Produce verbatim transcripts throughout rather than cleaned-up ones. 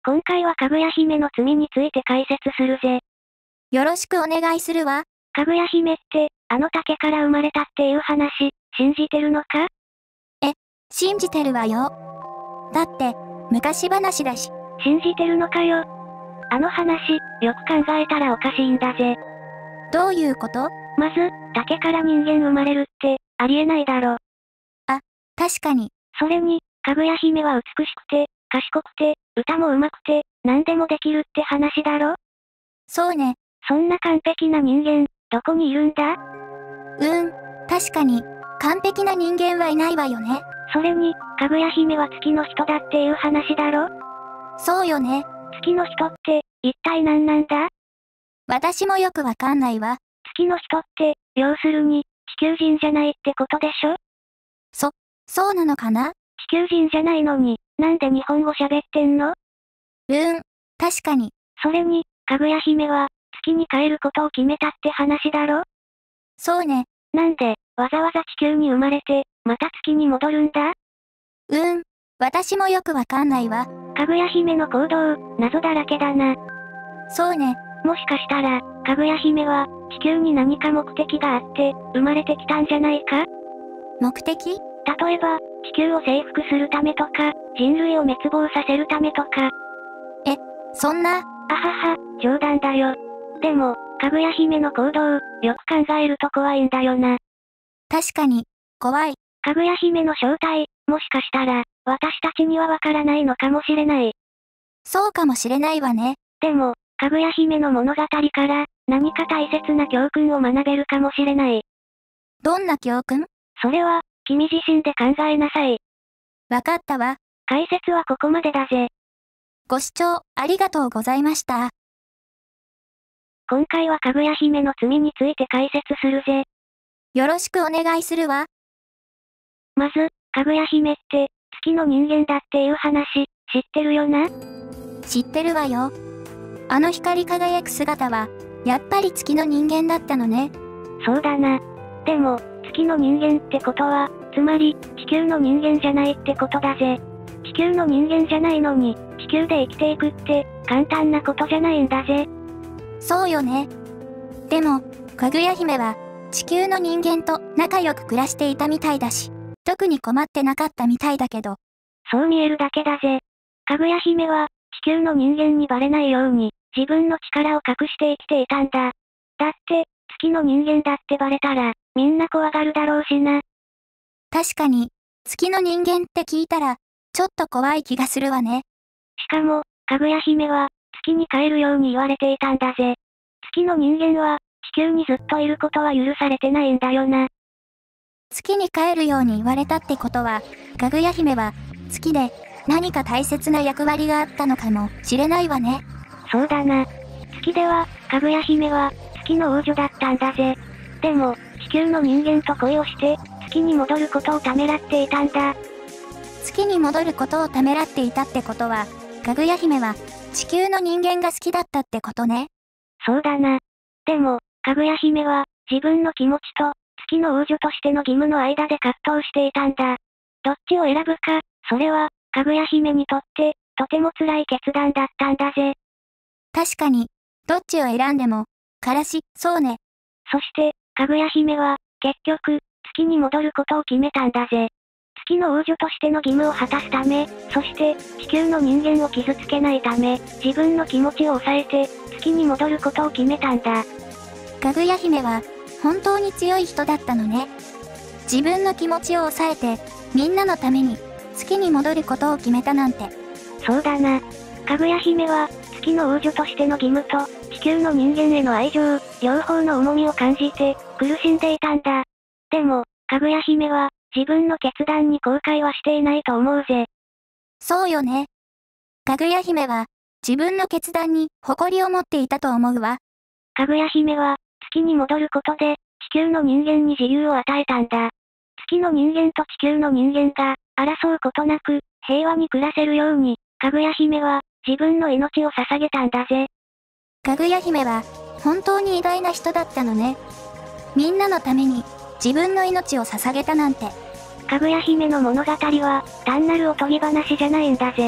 今回はかぐや姫の罪について解説するぜ。 よろしくお願いするわ。 かぐや姫って、あの竹から生まれたっていう話、信じてるのか？ え、信じてるわよ。だって、昔話だし。 信じてるのかよ。あの話、よく考えたらおかしいんだぜ。 どういうこと？ まず、竹から人間生まれるって、ありえないだろ。 あ、確かに。 それに、かぐや姫は美しくて、賢くて、歌も上手くて、何でもできるって話だろ？ そうね。 そんな完璧な人間、どこにいるんだ？ うーん、確かに、完璧な人間はいないわよね。 それに、かぐや姫は月の人だっていう話だろ？ そうよね。 月の人って、一体何なんだ？ 私もよくわかんないわ。 月の人って、要するに、地球人じゃないってことでしょ？ そ、そうなのかな？ 地球人じゃないのに、なんで日本語喋ってんの？ うーん、確かに。 それに、かぐや姫は、月に帰ることを決めたって話だろ？ そうね。 なんで、わざわざ地球に生まれて、また月に戻るんだ？ うーん、私もよくわかんないわ。 かぐや姫の行動、謎だらけだな。 そうね。 もしかしたら、かぐや姫は、地球に何か目的があって、生まれてきたんじゃないか？ 目的？ 例えば、地球を征服するためとか、人類を滅亡させるためとか。 え、そんな。 あはは、冗談だよ。でも、かぐや姫の行動、よく考えると怖いんだよな。 確かに、怖い。 かぐや姫の正体、もしかしたら、私たちにはわからないのかもしれない。 そうかもしれないわね。 でも、かぐや姫の物語から、何か大切な教訓を学べるかもしれない。 どんな教訓？ それは、君自身で考えなさい。 わかったわ。 解説はここまでだぜ。 ご視聴ありがとうございました。 今回はかぐや姫の罪について解説するぜ。 よろしくお願いするわ。 まず、かぐや姫って、月の人間だっていう話、知ってるよな？ 知ってるわよ。あの光り輝く姿は、やっぱり月の人間だったのね。 そうだな。でも、月の人間ってことは、つまり、地球の人間じゃないってことだぜ。地球の人間じゃないのに、地球で生きていくって、簡単なことじゃないんだぜ。 そうよね。でも、かぐや姫は、地球の人間と仲良く暮らしていたみたいだし、特に困ってなかったみたいだけど。 そう見えるだけだぜ。かぐや姫は、地球の人間にバレないように、自分の力を隠して生きていたんだ。だって、月の人間だってバレたら、みんな怖がるだろうしな。 確かに、月の人間って聞いたら、ちょっと怖い気がするわね。 しかも、かぐや姫は、月に帰るように言われていたんだぜ。月の人間は、地球にずっといることは許されてないんだよな。 月に帰るように言われたってことは、かぐや姫は、月で、何か大切な役割があったのかもしれないわね。 そうだな。月では、かぐや姫は、月の王女だったんだぜ。でも、地球の人間と恋をして、月に戻ることをためらっていたんだ。 月に戻ることをためらっていたってことは、かぐや姫は、地球の人間が好きだったってことね。 そうだな。でも、かぐや姫は、自分の気持ちと、月の王女としての義務の間で葛藤していたんだ。どっちを選ぶか、それは、かぐや姫にとって、とても辛い決断だったんだぜ。 確かに、どっちを選んでも、からし、そうね。 そして、かぐや姫は、結局、月に戻ることを決めたんだぜ。月の王女としての義務を果たすため、そして、地球の人間を傷つけないため、自分の気持ちを抑えて、月に戻ることを決めたんだ。 かぐや姫は、本当に強い人だったのね。自分の気持ちを抑えて、みんなのために、月に戻ることを決めたなんて。 そうだな。かぐや姫は、月の王女としての義務と、地球の人間への愛情、両方の重みを感じて、苦しんでいたんだ。でも、かぐや姫は、自分の決断に後悔はしていないと思うぜ。 そうよね。かぐや姫は、自分の決断に誇りを持っていたと思うわ。 かぐや姫は、月に戻ることで、地球の人間に自由を与えたんだ。月の人間と地球の人間が、争うことなく、平和に暮らせるように、かぐや姫は、自分の命を捧げたんだぜ。 かぐや姫は、本当に偉大な人だったのね。みんなのために、自分の命を捧げたなんて。 かぐや姫の物語は、単なるおとぎ話じゃないんだぜ。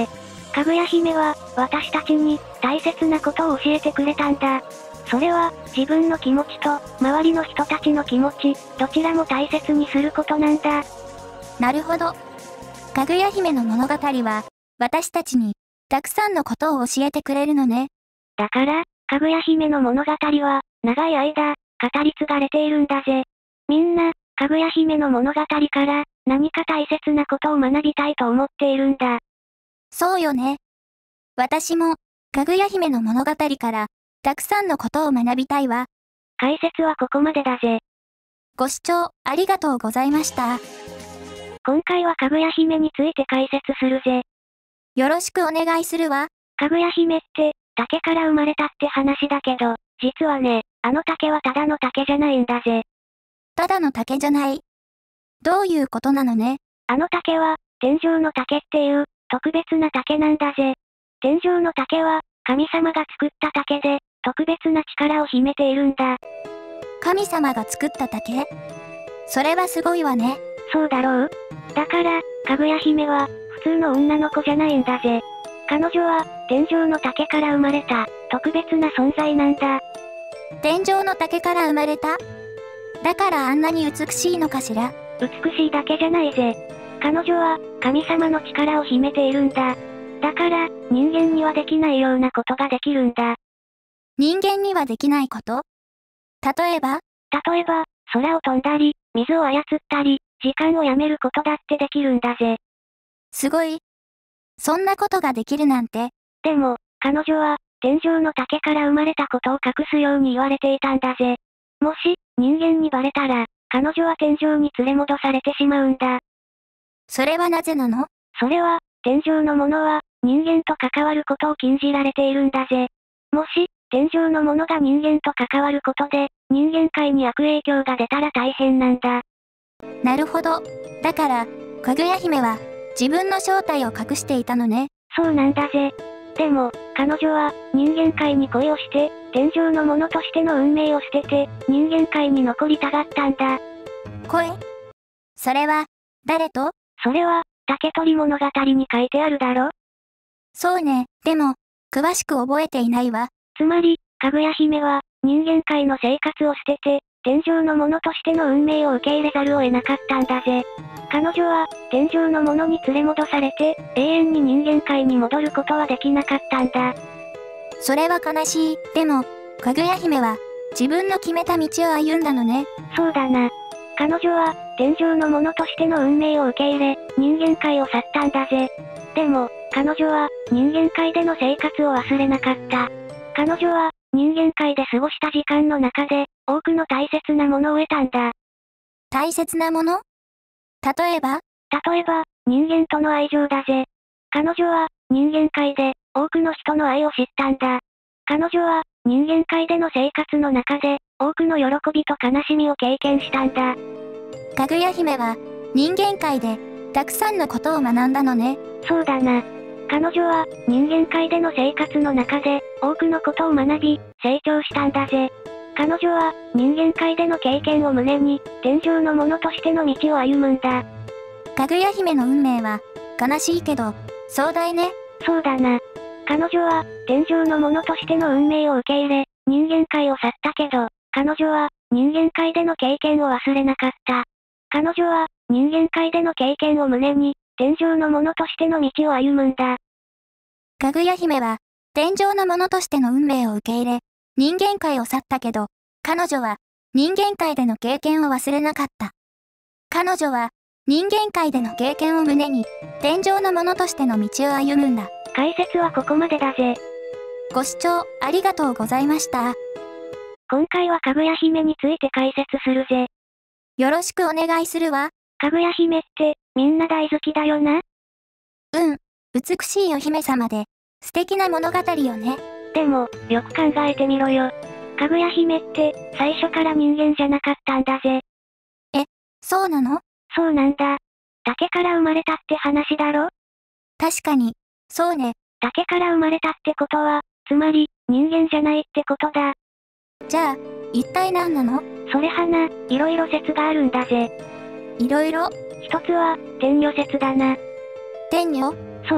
かぐや姫は、私たちに、大切なことを教えてくれたんだ。それは、自分の気持ちと、周りの人たちの気持ち、どちらも大切にすることなんだ。 なるほど。かぐや姫の物語は、私たちに、たくさんのことを教えてくれるのね。 だから、かぐや姫の物語は、長い間、語り継がれているんだぜ。みんな、かぐや姫の物語から、何か大切なことを学びたいと思っているんだ。 そうよね。私も、かぐや姫の物語から、たくさんのことを学びたいわ。 解説はここまでだぜ。 ご視聴ありがとうございました。 今回はかぐや姫について解説するぜ。 よろしくお願いするわ。 かぐや姫って、竹から生まれたって話だけど、実はね、あの竹はただの竹じゃないんだぜ。 ただの竹じゃない。どういうことなのね。 あの竹は、天上の竹っていう、特別な竹なんだぜ。天上の竹は、神様が作った竹で、特別な力を秘めているんだ。 神様が作った竹？それはすごいわね。 そうだろう？だから、かぐや姫は、普通の女の子じゃないんだぜ。彼女は、天上の竹から生まれた、特別な存在なんだ。 天上の竹から生まれた？だからあんなに美しいのかしら？ 美しいだけじゃないぜ。彼女は、神様の力を秘めているんだ。だから、人間にはできないようなことができるんだ。 人間にはできないこと？例えば？ 例えば、空を飛んだり、水を操ったり、時間をやめることだってできるんだぜ。 すごい。そんなことができるなんて。 でも、彼女は、天上の竹から生まれたことを隠すように言われていたんだぜ。もし、人間にバレたら、彼女は天上に連れ戻されてしまうんだ。 それはなぜなの？ それは、天上の者は、人間と関わることを禁じられているんだぜ。もし、天上の者が人間と関わることで、人間界に悪影響が出たら大変なんだ。 なるほど。だから、かぐや姫は、自分の正体を隠していたのね。 そうなんだぜ。でも、彼女は、人間界に恋をして、天上の者としての運命を捨てて、人間界に残りたがったんだ。 恋？それは、誰と？ それは、竹取物語に書いてあるだろ？ そうね。でも、詳しく覚えていないわ。 つまり、かぐや姫は、人間界の生活を捨てて、天上の者としての運命を受け入れざるを得なかったんだぜ。彼女は、天上の者に連れ戻されて、永遠に人間界に戻ることはできなかったんだ。 それは悲しい。でも、かぐや姫は、自分の決めた道を歩んだのね。 そうだな。彼女は、天上の者としての運命を受け入れ、人間界を去ったんだぜ。でも、彼女は、人間界での生活を忘れなかった。彼女は、人間界で過ごした時間の中で、多くの大切なものを得たんだ。 大切なもの？例えば？ 例えば、人間との愛情だぜ。彼女は、人間界で、多くの人の愛を知ったんだ。彼女は、人間界での生活の中で、多くの喜びと悲しみを経験したんだ。 かぐや姫は、人間界で、たくさんのことを学んだのね。 そうだな。彼女は、人間界での生活の中で、多くのことを学び、成長したんだぜ。彼女は、人間界での経験を胸に、天上の者としての道を歩むんだ。 かぐや姫の運命は、悲しいけど、壮大ね。 そうだな。彼女は、天上の者としての運命を受け入れ、人間界を去ったけど、彼女は、人間界での経験を忘れなかった。彼女は、人間界での経験を胸に、天上の者としての道を歩むんだ。 かぐや姫は、天上の者としての運命を受け入れ、人間界を去ったけど、彼女は、人間界での経験を忘れなかった。彼女は、人間界での経験を胸に、天上の者としての道を歩むんだ。 解説はここまでだぜ。 ご視聴ありがとうございました。 今回はかぐや姫について解説するぜ。 よろしくお願いするわ。 かぐや姫って、みんな大好きだよな？ うん。美しいお姫様で、素敵な物語よね。 でも、よく考えてみろよ。かぐや姫って、最初から人間じゃなかったんだぜ。 え、そうなの？ そうなんだ。竹から生まれたって話だろ？ 確かに、そうね。 竹から生まれたってことは、つまり、人間じゃないってことだ。 じゃあ、一体何なの？ それはな、いろいろ説があるんだぜ。 いろいろ？ 一つは、天女説だな。 天女？ そう、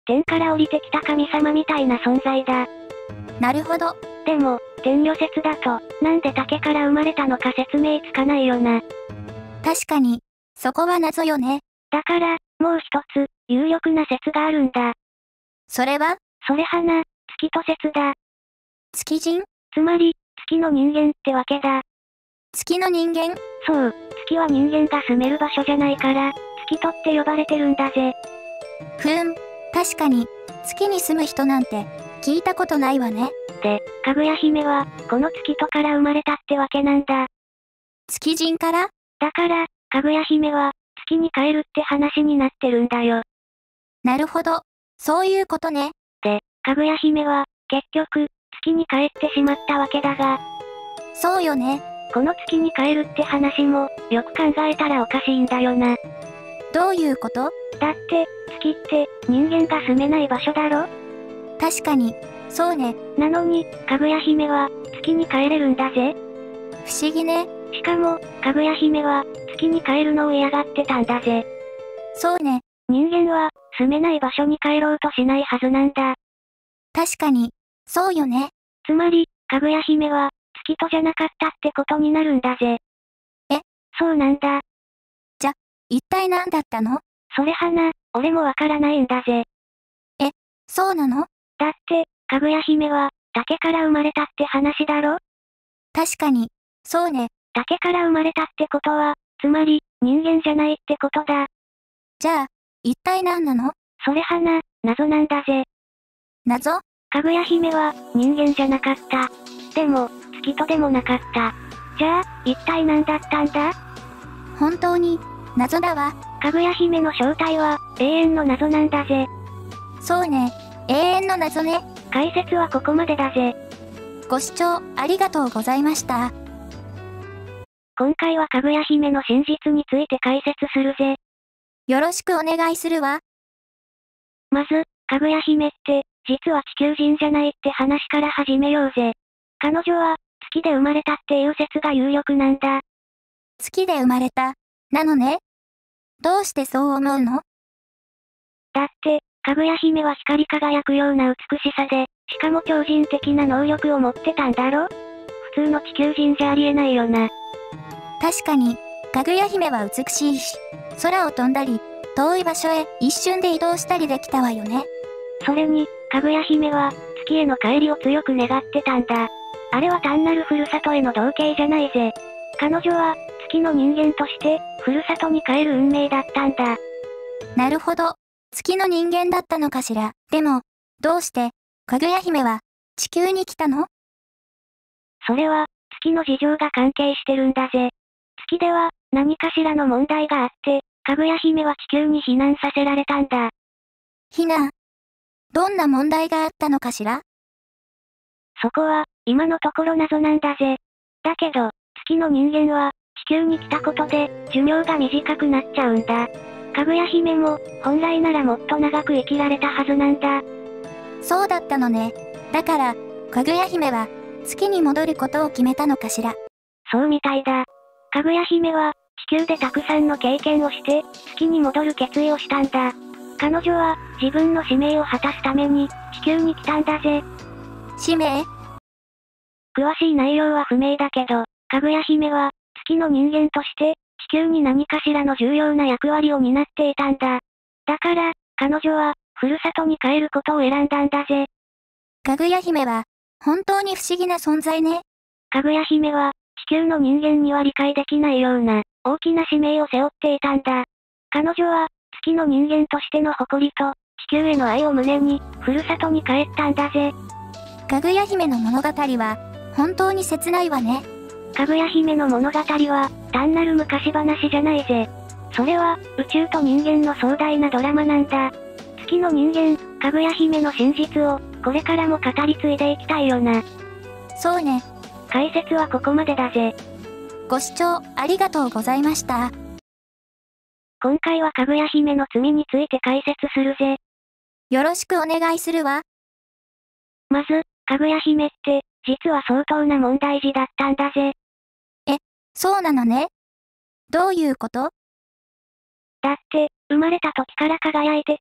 天から降りてきた神様みたいな存在だ。 なるほど。 でも、天女説だと、なんで竹から生まれたのか説明つかないよな。 確かに、そこは謎よね。 だから、もう一つ、有力な説があるんだ。 それはそれはな、月と説だ。 月人？ つまり、月の人間ってわけだ。 月の人間？ そう、月は人間が住める場所じゃないから、月とって呼ばれてるんだぜ。 ふーん、確かに、月に住む人なんて、聞いたことないわね。 で、かぐや姫は、この月とから生まれたってわけなんだ。 月人から？ だから、かぐや姫は、月に帰るって話になってるんだよ。 なるほど、そういうことね。 で、かぐや姫は、結局、月に帰ってしまったわけだが。 そうよね。 この月に帰るって話も、よく考えたらおかしいんだよな。 どういうこと？ だって、月って、人間が住めない場所だろ？ 確かに、そうね。 なのに、かぐや姫は、月に帰れるんだぜ。 不思議ね。 しかも、かぐや姫は、月に帰るのを嫌がってたんだぜ。 そうね。 人間は、住めない場所に帰ろうとしないはずなんだ。 確かに、そうよね。 つまり、かぐや姫は、月とじゃなかったってことになるんだぜ。 え？ そうなんだ。 じゃ、一体何だったの？ それはな、俺もわからないんだぜ。 え、そうなの？ だって、かぐや姫は、竹から生まれたって話だろ？ 確かに、そうね。 竹から生まれたってことは、つまり、人間じゃないってことだ。 じゃあ、一体何なの？ それはな、謎なんだぜ。 謎？ かぐや姫は、人間じゃなかった。でも、月とでもなかった。じゃあ、一体何だったんだ？ 本当に、謎だわ。 かぐや姫の正体は、永遠の謎なんだぜ。 そうね、永遠の謎ね。 解説はここまでだぜ。 ご視聴ありがとうございました。 今回はかぐや姫の真実について解説するぜ。 よろしくお願いするわ。 まず、かぐや姫って、実は地球人じゃないって話から始めようぜ。彼女は、月で生まれたっていう説が有力なんだ。 月で生まれた、なのね。どうしてそう思うの？ だって、かぐや姫は光り輝くような美しさで、しかも超人的な能力を持ってたんだろ？普通の地球人じゃありえないよな。 確かに、かぐや姫は美しいし、空を飛んだり、遠い場所へ一瞬で移動したりできたわよね。 それに、かぐや姫は、月への帰りを強く願ってたんだ。あれは単なるふるさとへの同型じゃないぜ。彼女は、月の人間として、ふるさとに帰る運命だったんだ。 なるほど。月の人間だったのかしら。でも、どうして、かぐや姫は、地球に来たの？ それは、月の事情が関係してるんだぜ。月では、何かしらの問題があって、かぐや姫は地球に避難させられたんだ。 避難？どんな問題があったのかしら？ そこは、今のところ謎なんだぜ。だけど、月の人間は、地球に来たことで、寿命が短くなっちゃうんだ。かぐや姫も、本来ならもっと長く生きられたはずなんだ。 そうだったのね。だから、かぐや姫は、月に戻ることを決めたのかしら。 そうみたいだ。かぐや姫は、地球でたくさんの経験をして、月に戻る決意をしたんだ。彼女は、自分の使命を果たすために、地球に来たんだぜ。 使命？ 詳しい内容は不明だけど、かぐや姫は、月の人間として、地球に何かしらの重要な役割を担っていたんだ。だから、彼女は、ふるさとに帰ることを選んだんだぜ。 かぐや姫は、本当に不思議な存在ね。 かぐや姫は、地球の人間には理解できないような、大きな使命を背負っていたんだ。彼女は、月の人間としての誇りと、地球への愛を胸に、ふるさとに帰ったんだぜ。 かぐや姫の物語は、本当に切ないわね。 かぐや姫の物語は、単なる昔話じゃないぜ。それは、宇宙と人間の壮大なドラマなんだ。月の人間、かぐや姫の真実を、これからも語り継いでいきたいよな。 そうね。 解説はここまでだぜ。 ご視聴ありがとうございました。 今回はかぐや姫の罪について解説するぜ。 よろしくお願いするわ。 まず、かぐや姫って、実は相当な問題児だったんだぜ。 え、そうなのね。どういうこと？ だって、生まれた時から輝いてて、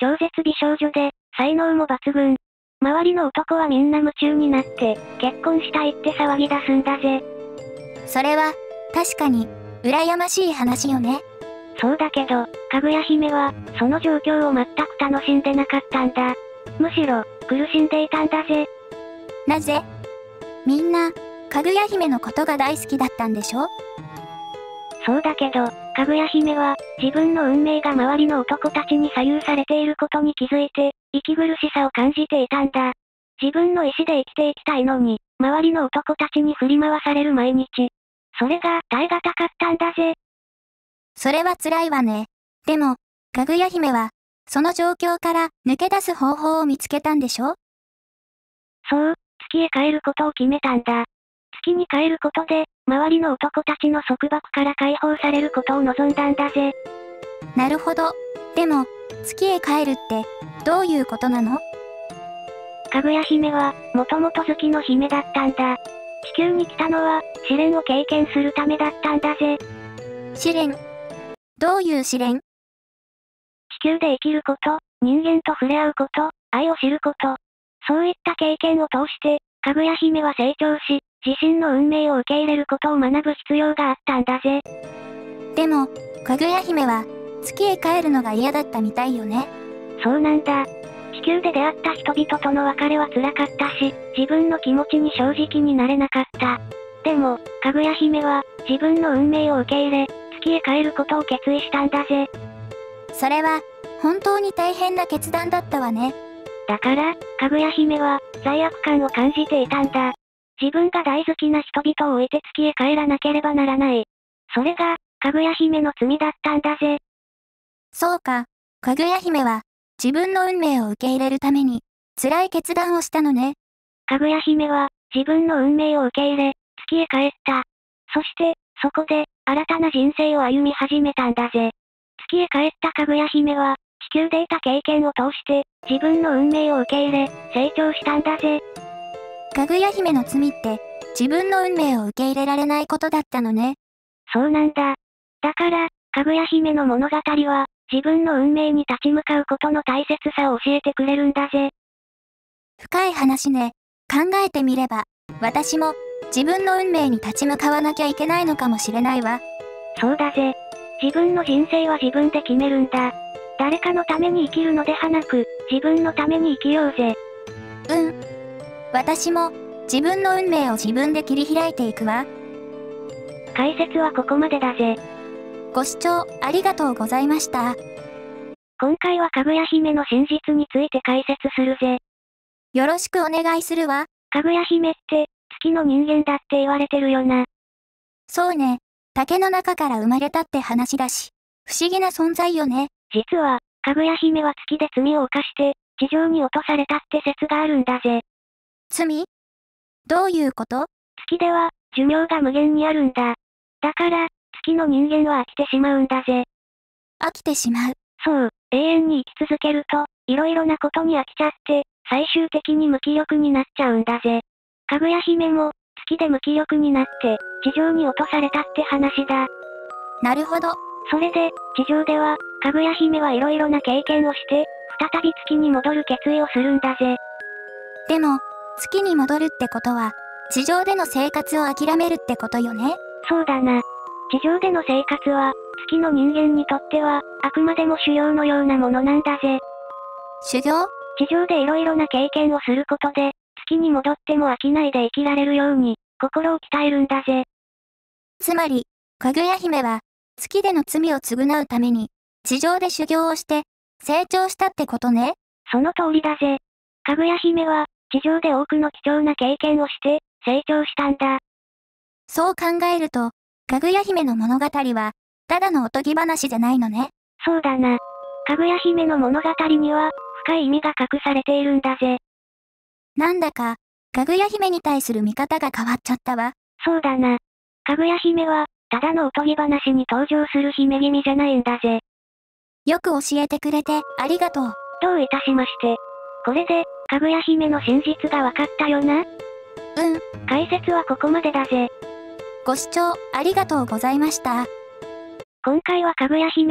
超絶美少女で、才能も抜群。周りの男はみんな夢中になって、結婚したいって騒ぎ出すんだぜ。 それは、確かに、羨ましい話よね。 そうだけど、かぐや姫は、その状況を全く楽しんでなかったんだ。むしろ、苦しんでいたんだぜ。 なぜ？みんな、かぐや姫のことが大好きだったんでしょ？ そうだけど、かぐや姫は、自分の運命が周りの男たちに左右されていることに気づいて、息苦しさを感じていたんだ。自分の意志で生きていきたいのに、周りの男たちに振り回される毎日。それが耐え難かったんだぜ。 それは辛いわね。でも、かぐや姫は、その状況から抜け出す方法を見つけたんでしょ？ そう、月へ帰ることを決めたんだ。月に帰ることで、周りの男たちの束縛から解放されることを望んだんだぜ。 なるほど。でも、月へ帰るって、どういうことなの？ かぐや姫は、もともと月の姫だったんだ。地球に来たのは、試練を経験するためだったんだぜ。 試練？どういう試練？ 地球で生きること、人間と触れ合うこと、愛を知ること。そういった経験を通して、かぐや姫は成長し、自身の運命を受け入れることを学ぶ必要があったんだぜ。 でも、かぐや姫は、月へ帰るのが嫌だったみたいよね。 そうなんだ。地球で出会った人々との別れは辛かったし、自分の気持ちに正直になれなかった。でも、かぐや姫は、自分の運命を受け入れ、月へ帰ることを決意したんだぜ。 それは、本当に大変な決断だったわね。 だから、かぐや姫は、罪悪感を感じていたんだ。自分が大好きな人々を置いて月へ帰らなければならない。それが、かぐや姫の罪だったんだぜ。 そうか、かぐや姫は、自分の運命を受け入れるために、辛い決断をしたのね。 かぐや姫は、自分の運命を受け入れ、月へ帰った。そして、そこで、新たな人生を歩み始めたんだぜ。月へ帰ったかぐや姫は、地球で得た経験を通して、自分の運命を受け入れ、成長したんだぜ。 かぐや姫の罪って、自分の運命を受け入れられないことだったのね。 そうなんだ。だから、かぐや姫の物語は、自分の運命に立ち向かうことの大切さを教えてくれるんだぜ。 深い話ね。考えてみれば、私も、自分の運命に立ち向かわなきゃいけないのかもしれないわ。 そうだぜ。自分の人生は自分で決めるんだ。誰かのために生きるのではなく、自分のために生きようぜ。 うん。私も、自分の運命を自分で切り開いていくわ。 解説はここまでだぜ。 ご視聴ありがとうございました。 今回はかぐや姫の真実について解説するぜ。 よろしくお願いするわ。 かぐや姫って、月の人間だって言われてるよな。 そうね。竹の中から生まれたって話だし、不思議な存在よね。 実は、かぐや姫は月で罪を犯して、地上に落とされたって説があるんだぜ。 罪？どういうこと？ 月では、寿命が無限にあるんだ。だから、月の人間は飽きてしまうんだぜ。 飽きてしまう。 そう、永遠に生き続けると、いろいろなことに飽きちゃって、最終的に無気力になっちゃうんだぜ。かぐや姫も、月で無気力になって、地上に落とされたって話だ。 なるほど。 それで、地上では、かぐや姫はいろいろな経験をして、再び月に戻る決意をするんだぜ。 でも、月に戻るってことは、地上での生活を諦めるってことよね。 そうだな。地上での生活は、月の人間にとっては、あくまでも修行のようなものなんだぜ。 修行？ 地上でいろいろな経験をすることで、月に戻っても飽きないで生きられるように、心を鍛えるんだぜ。 つまり、かぐや姫は、月での罪を償うために、地上で修行をして、成長したってことね。 その通りだぜ。かぐや姫は、地上で多くの貴重な経験をして、成長したんだ。 そう考えると、かぐや姫の物語は、ただのおとぎ話じゃないのね。 そうだな。かぐや姫の物語には、深い意味が隠されているんだぜ。 なんだか、かぐや姫に対する見方が変わっちゃったわ。 そうだな。かぐや姫は、ただのおとぎ話に登場する姫君じゃないんだぜ。 よく教えてくれて、ありがとう。 どういたしまして。これで、かぐや姫の真実がわかったよな？ うん。 解説はここまでだぜ。 ご視聴ありがとうございました。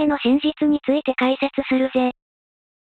今回はかぐや姫の真実について解説するぜ。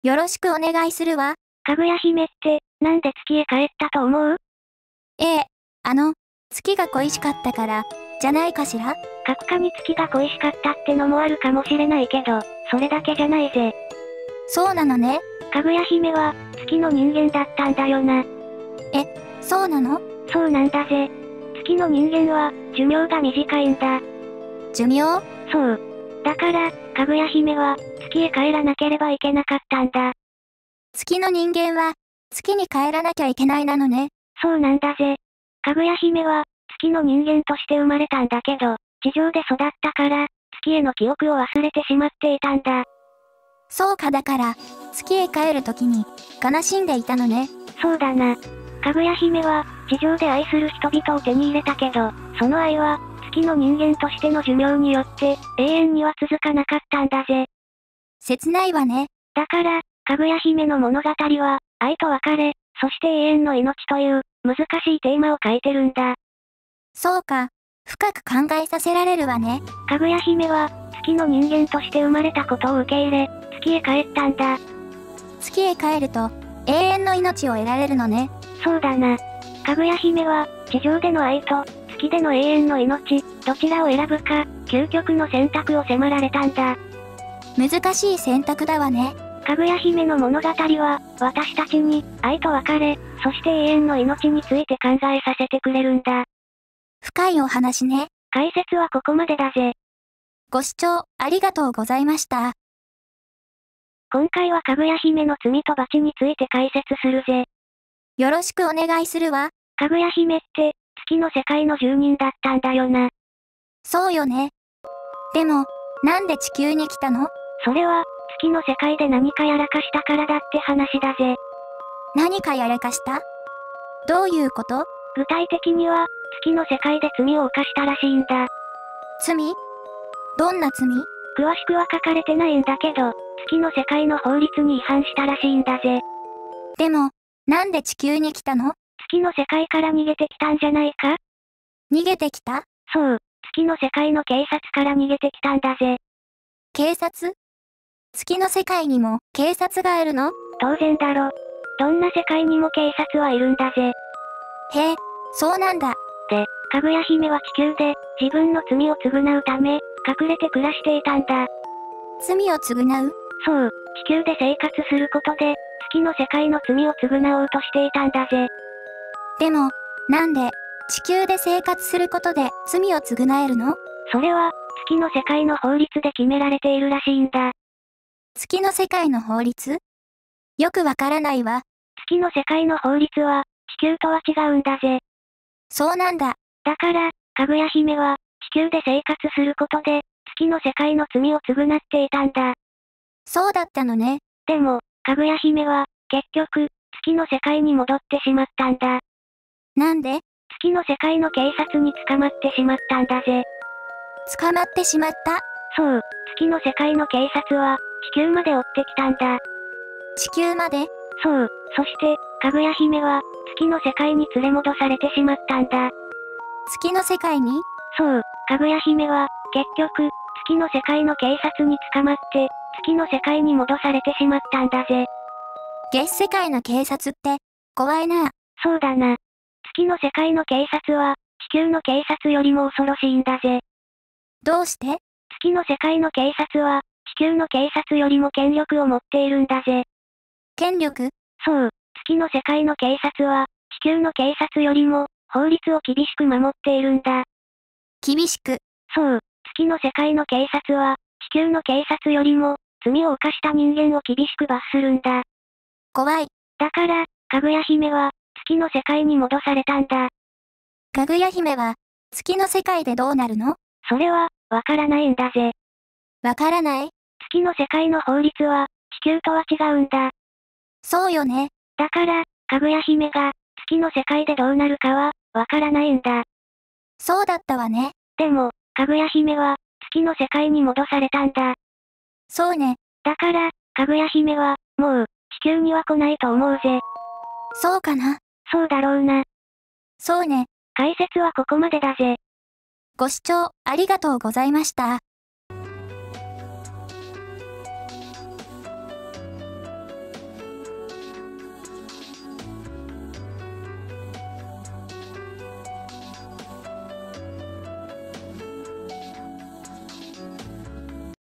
よろしくお願いするわ。 かぐや姫って、なんで月へ帰ったと思う？ ええ、あの、月が恋しかったから、じゃないかしら？ 閣下に月が恋しかったってのもあるかもしれないけど、それだけじゃないぜ。 そうなのね。 かぐや姫は、月の人間だったんだよな。 え、そうなの？ そうなんだぜ。月の人間は、寿命が短いんだ。 寿命？ そう。だから、かぐや姫は、月へ帰らなければいけなかったんだ。 月の人間は、月に帰らなきゃいけないなのね。 そうなんだぜ。かぐや姫は、月の人間として生まれたんだけど、地上で育ったから、月への記憶を忘れてしまっていたんだ。 そうかだから、月へ帰るときに、悲しんでいたのね。 そうだな。かぐや姫は、地上で愛する人々を手に入れたけど、その愛は、月の人間としての寿命によって、永遠には続かなかったんだぜ。 切ないわね。 だから、かぐや姫の物語は、愛と別れ、そして永遠の命という、難しいテーマを書いてるんだ。 そうか。深く考えさせられるわね。 かぐや姫は、月の人間として生まれたことを受け入れ、月へ帰ったんだ。 月へ帰ると、永遠の命を得られるのね。 そうだな。かぐや姫は、地上での愛と、月での永遠の命、どちらを選ぶか、究極の選択を迫られたんだ。 難しい選択だわね。 かぐや姫の物語は、私たちに、愛と別れ、そして永遠の命について考えさせてくれるんだ。 深いお話ね。 解説はここまでだぜ。 ご視聴ありがとうございました。 今回はかぐや姫の罪と罰について解説するぜ。 よろしくお願いするわ。 かぐや姫って、月の世界の住人だったんだよな。 そうよね。でも、なんで地球に来たの？ それは、月の世界で何かやらかしたからだって話だぜ。 何かやらかした？どういうこと？ 具体的には、月の世界で罪を犯したらしいんだ。 罪？どんな罪？ 詳しくは書かれてないんだけど、月の世界の法律に違反したらしいんだぜ。 でも、なんで地球に来たの？ 月の世界から逃げてきたんじゃないか？ 逃げてきた？ そう、月の世界の警察から逃げてきたんだぜ。 警察？月の世界にも警察がいるの？ 当然だろ。どんな世界にも警察はいるんだぜ。 へえ、そうなんだ。 で、かぐや姫は地球で、自分の罪を償うため、隠れて暮らしていたんだ。 罪を償う？ そう、地球で生活することで、月の世界の罪を償おうとしていたんだぜ。 でも、なんで、地球で生活することで罪を償えるの？ それは、月の世界の法律で決められているらしいんだ。 月の世界の法律？よくわからないわ。 月の世界の法律は、地球とは違うんだぜ。 そうなんだ。 だから、かぐや姫は、地球で生活することで、月の世界の罪を償っていたんだ。 そうだったのね。 でも、かぐや姫は、結局、月の世界に戻ってしまったんだ。 なんで？ 月の世界の警察に捕まってしまったんだぜ。 捕まってしまった？ そう、月の世界の警察は、地球まで追ってきたんだ。 地球まで？ そう、そして、かぐや姫は、月の世界に連れ戻されてしまったんだ。 月の世界に？ そう、かぐや姫は、結局、月の世界の警察に捕まって、月の世界に戻されてしまったんだぜ。 月世界の警察って、怖いな。 そうだな。月の世界の警察は、地球の警察よりも恐ろしいんだぜ。 どうして？ 月の世界の警察は、地球の警察よりも権力を持っているんだぜ。 権力？ そう、月の世界の警察は、地球の警察よりも、法律を厳しく守っているんだ。 厳しく？ そう、月の世界の警察は、地球の警察よりも、罪を犯した人間を厳しく罰するんだ。 怖い。 だから、かぐや姫は、月の世界に戻されたんだ。 かぐや姫は、月の世界でどうなるの？ それは、わからないんだぜ。 わからない？ 月の世界の法律は、地球とは違うんだ。 そうよね。 だから、かぐや姫が、月の世界でどうなるかは、わからないんだ。 そうだったわね。 でも、かぐや姫は、月の世界に戻されたんだ。 そうね。 だから、かぐや姫は、もう、地球には来ないと思うぜ。 そうかな。 そうだろうな。 そうね。 解説はここまでだぜ。 ご視聴ありがとうございました。